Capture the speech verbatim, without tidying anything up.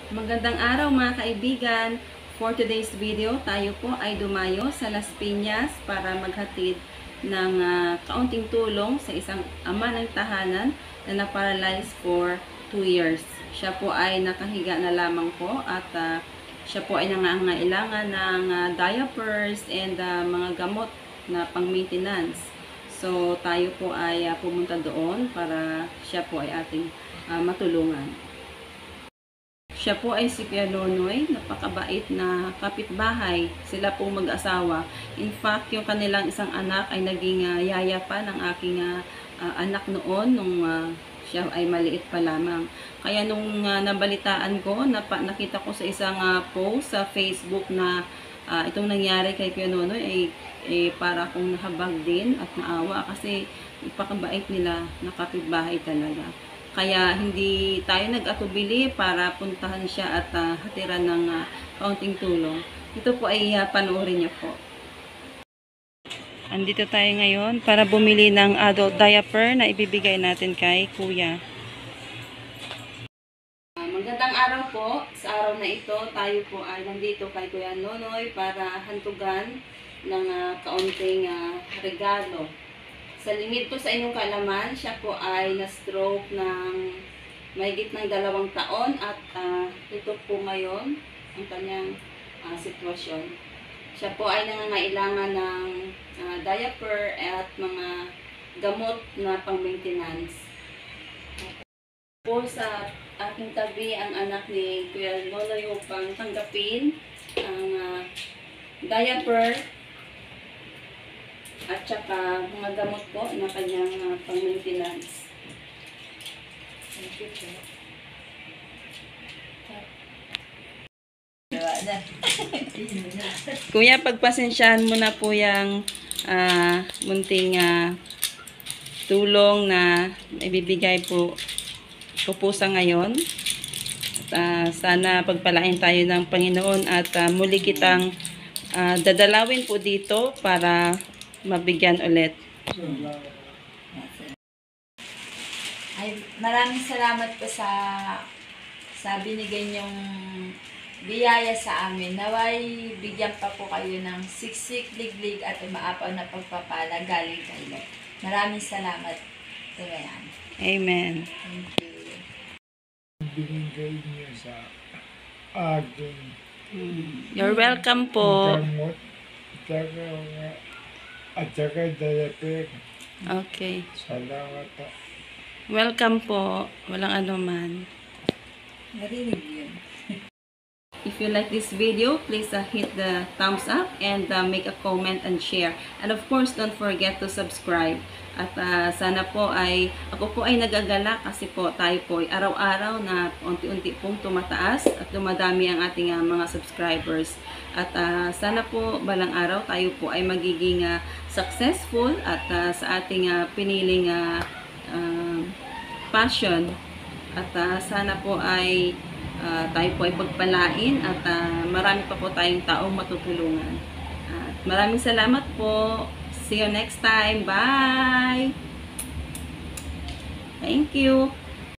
Magandang araw mga kaibigan. For today's video, tayo po ay dumayo sa Las Piñas para maghatid ng uh, kaunting tulong sa isang ama ng tahanan na na-paralyze for two years. Siya po ay nakahiga na lamang po at uh, siya po ay nangangailangan ng uh, diapers and uh, mga gamot na pang-maintenance. So tayo po ay uh, pumunta doon para siya po ay ating uh, matulungan. Siya po ay si Kuya Nonoy, napakabait na kapitbahay. Sila po mag-asawa. In fact, yung kanilang isang anak ay naging uh, yaya pa ng aking uh, uh, anak noon nung uh, siya ay maliit pa lamang. Kaya nung uh, nabalitaan ko, napa, nakita ko sa isang uh, post sa Facebook na uh, itong nangyari kay Kuya Nonoy ay eh, para akong nahabag din at naawa kasi ipakabait nila na kapitbahay talaga. Kaya hindi tayo nag-atubili para puntahan siya at uh, hatiran ng uh, kaunting tulong. Ito po ay uh, panoorin niyo po. Andito tayo ngayon para bumili ng adult diaper na ibibigay natin kay Kuya. Uh, magandang araw po. Sa araw na ito, tayo po ay nandito kay Kuya Nonoy para hantugan ng uh, kaunting uh, regalo. Sa lingid po sa inyong kaalaman, siya po ay na-stroke ng mahigit ng dalawang taon at uh, ito po ngayon ang kanyang uh, sitwasyon. Siya po ay nangangailangan ng uh, diaper at mga gamot na pang-maintenance. Po sa aking tabi ang anak ni Kuya Nonoy upang tanggapin ang uh, diaper at saka mga gamot po na kanyang uh, pang-maintenance. Thank you po. Kuya, pagpasensyahan mo na po yung uh, munting uh, tulong na ibibigay po po, po sa ngayon. At, uh, sana pagpalain tayo ng Panginoon at uh, muli kitang uh, dadalawin po dito para mabigyan ulit. Ay, maraming salamat po sa sa binigay niyong biyaya sa amin. Naway bigyan pa po kayo ng siksik, liglig at umaapaw na pagpapala galing kayo. Maraming salamat. Ito yan. Amen. Thank you. Binigay niyo sa akin. You're welcome po. Gamot, tsaka, at saka diaper. Okay. Salamat po. Welcome po. Walang anuman. Narinig yun. If you like this video, please uh, hit the thumbs up and uh, make a comment and share. And of course, don't forget to subscribe. At uh, sana po ay, ako po ay nagagala kasi po tayo po ay araw-araw na unti-unti pong tumataas at dumadami ang ating uh, mga subscribers. At uh, sana po balang araw tayo po ay magiging uh, successful at uh, sa ating uh, piniling uh, uh, passion. At uh, sana po ay Uh, tayo po ay pagpalain at uh, marami pa po tayong taong matutulungan. At uh, maraming salamat po. See you next time. Bye! Thank you!